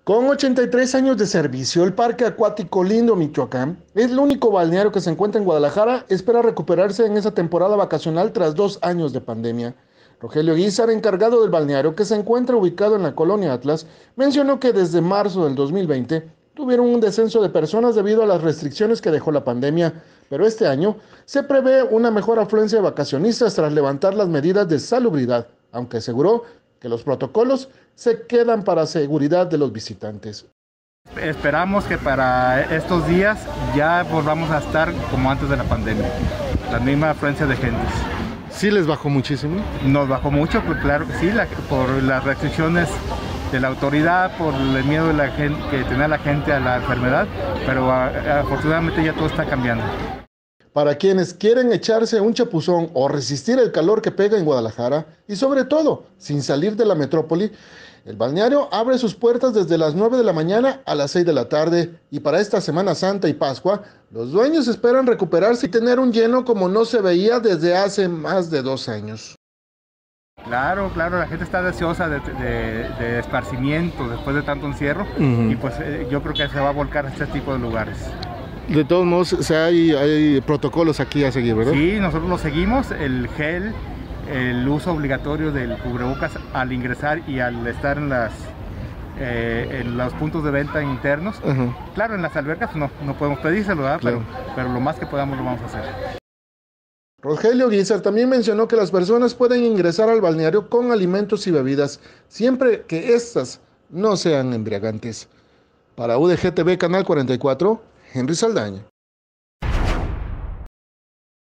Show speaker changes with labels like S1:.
S1: Con 83 años de servicio, el Parque Acuático Lindo Michoacán es el único balneario que se encuentra en Guadalajara. Espera recuperarse en esa temporada vacacional tras 2 años de pandemia. Rogelio Guízar, encargado del balneario que se encuentra ubicado en la colonia Atlas, mencionó que desde marzo del 2020 tuvieron un descenso de personas debido a las restricciones que dejó la pandemia, pero este año se prevé una mejor afluencia de vacacionistas tras levantar las medidas de salubridad, aunque aseguró que los protocolos se quedan para seguridad de los visitantes.
S2: Esperamos que para estos días ya volvamos a estar como antes de la pandemia, la misma afluencia de gentes.
S1: ¿Sí les bajó muchísimo?
S2: Nos bajó mucho, pues claro que sí, por las restricciones de la autoridad, por el miedo de la gente, que tenía la gente a la enfermedad, pero afortunadamente ya todo está cambiando.
S1: Para quienes quieren echarse un chapuzón o resistir el calor que pega en Guadalajara, y sobre todo, sin salir de la metrópoli, el balneario abre sus puertas desde las 9 de la mañana a las 6 de la tarde, y para esta Semana Santa y Pascua, los dueños esperan recuperarse y tener un lleno como no se veía desde hace más de 2 años.
S2: Claro, la gente está deseosa de esparcimiento después de tanto encierro, y pues yo creo que se va a volcar a este tipo de lugares.
S1: De todos modos, hay protocolos aquí a seguir, ¿verdad?
S2: Sí, nosotros lo seguimos, el gel, el uso obligatorio del cubrebocas al ingresar y al estar en los puntos de venta internos. Claro, en las albercas no podemos pedírselo, ¿verdad?
S1: Claro.
S2: Pero lo más que podamos lo vamos a hacer.
S1: Rogelio Guízar también mencionó que las personas pueden ingresar al balneario con alimentos y bebidas, siempre que éstas no sean embriagantes. Para UDG TV Canal 44, Henry Saldaña.